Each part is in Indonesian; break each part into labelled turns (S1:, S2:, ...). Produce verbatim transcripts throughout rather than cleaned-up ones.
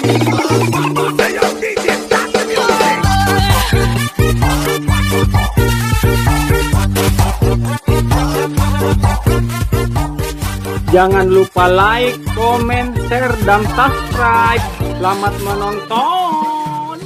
S1: Jangan lupa like, komen, share, dan subscribe. Selamat menonton.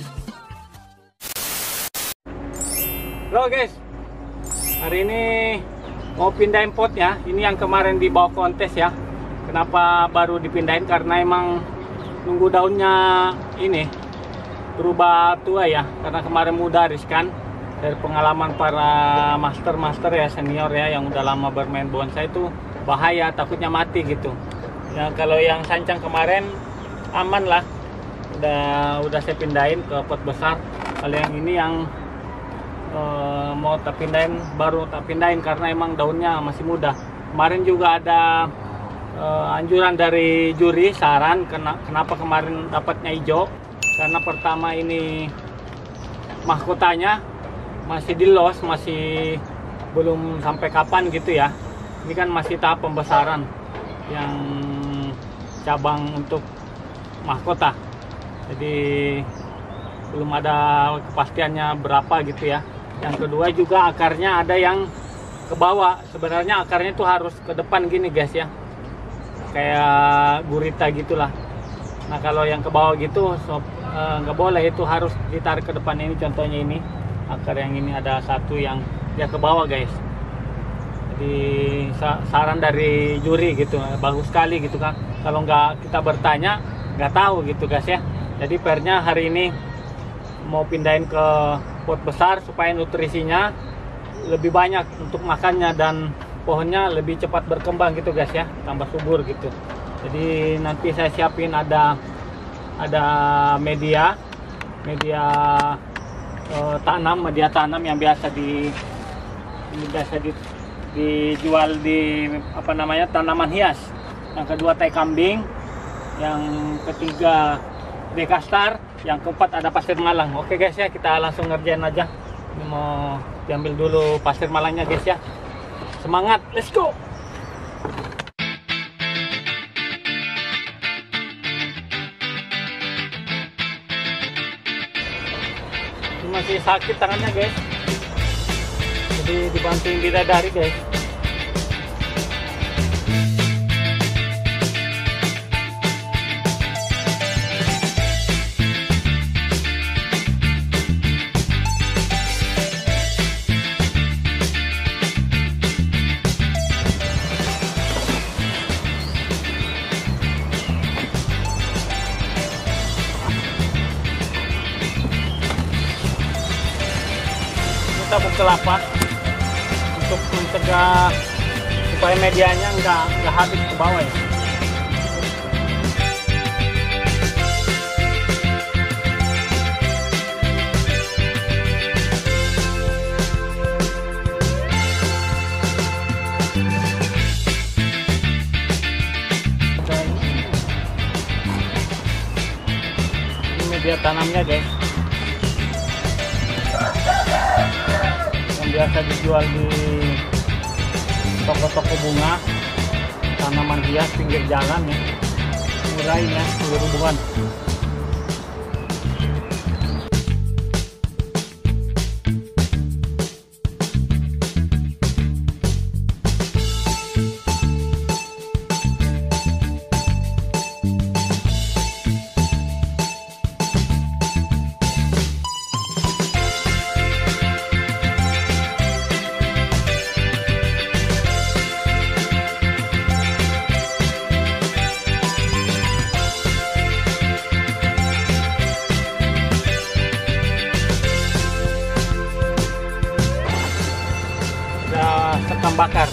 S1: Halo guys, hari ini mau pindahin potnya. Ini yang kemarin dibawa kontes ya. Kenapa baru dipindahin? Karena emang nunggu daunnya ini berubah tua ya. Karena kemarin mudah riskan. Dari pengalaman para master-master ya, senior ya, yang udah lama bermain bonsai itu bahaya, takutnya mati gitu ya. Kalau yang sancang kemarin aman lah, udah udah saya pindahin ke pot besar. Kalau yang ini yang uh, mau tak pindahin, baru tak pindahin karena emang daunnya masih muda. Kemarin juga ada uh, anjuran dari juri, saran kena, kenapa kemarin dapatnya hijau, karena pertama ini mahkotanya masih di los, masih belum sampai kapan gitu ya. Ini kan masih tahap pembesaran yang cabang untuk mahkota, jadi belum ada kepastiannya berapa gitu ya. Yang kedua juga akarnya ada yang ke bawah. Sebenarnya akarnya itu harus ke depan gini guys ya, kayak gurita gitulah. Nah kalau yang ke bawah gitu nggak eh, boleh, itu harus ditarik ke depan. Ini contohnya, ini akar yang ini ada satu yang dia ke bawah guys. Di saran dari juri gitu, bagus sekali gitu kan. Kalau nggak kita bertanya nggak tahu gitu guys ya. Jadi pernya hari ini mau pindahin ke pot besar supaya nutrisinya lebih banyak untuk makannya dan pohonnya lebih cepat berkembang gitu guys ya, tambah subur gitu. Jadi nanti saya siapin ada ada media media eh, tanam, media tanam yang biasa di ini biasa di dijual di apa namanya, tanaman hias. Yang kedua tai kambing, yang ketiga dekastar, yang keempat ada pasir malang. Oke guys ya, kita langsung ngerjain aja. Ini mau diambil dulu pasir malangnya guys ya. Semangat, let's go. Ini masih sakit tangannya guys, jadi dibantuin bidadari guys. Kita buka lapas untuk mencegah supaya medianya nggak nggak habis ke bawah ya. Ini media tanamnya guys, yang biasa dijual di toko-toko bunga, tanaman hias pinggir jalan ya, murah ya, sepuluh ribuan. Sekam bakar.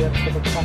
S1: biar ke depan.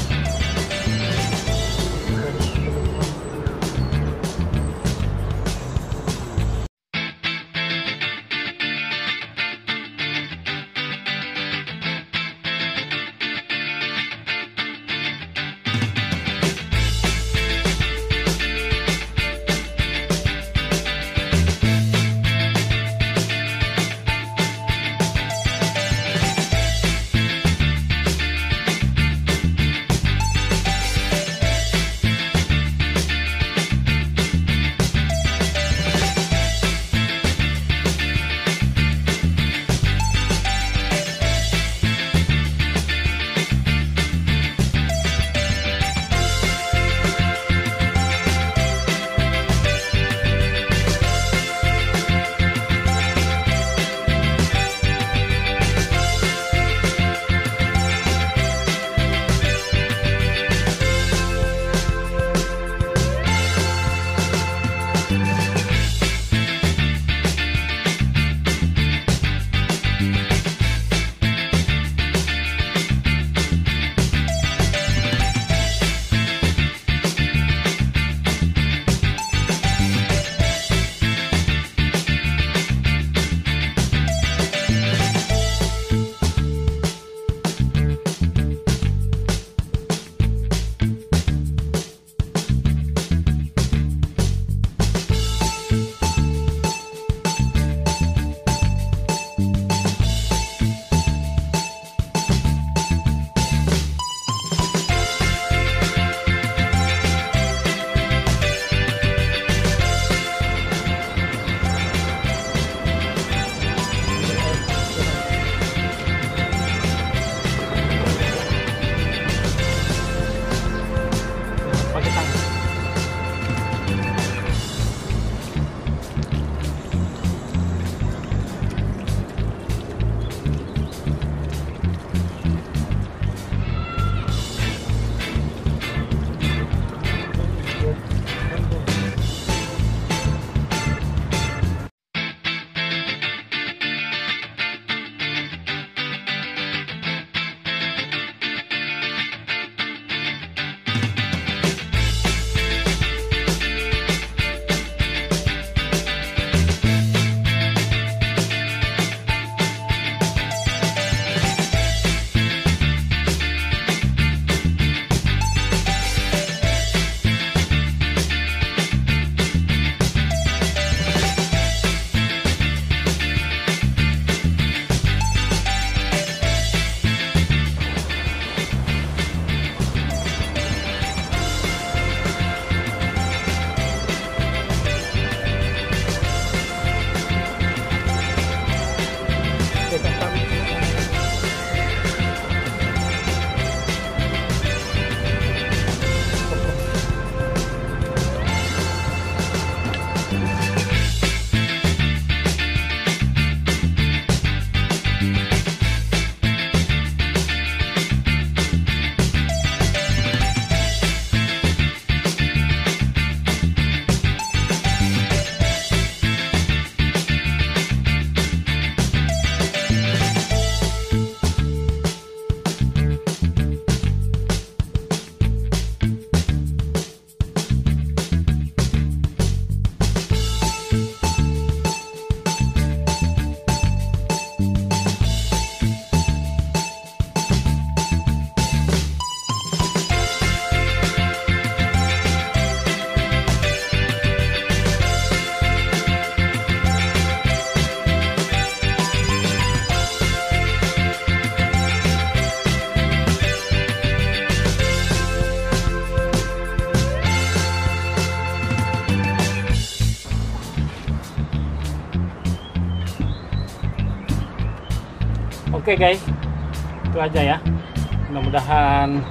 S2: Oke guys, itu aja ya. Mudah-mudahan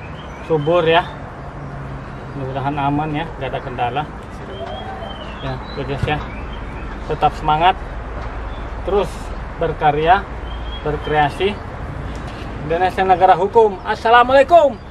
S2: subur ya, mudah-mudahan aman ya, gak ada kendala ya. Itu guys ya, tetap semangat, terus berkarya, berkreasi. Indonesia negara hukum. Assalamualaikum.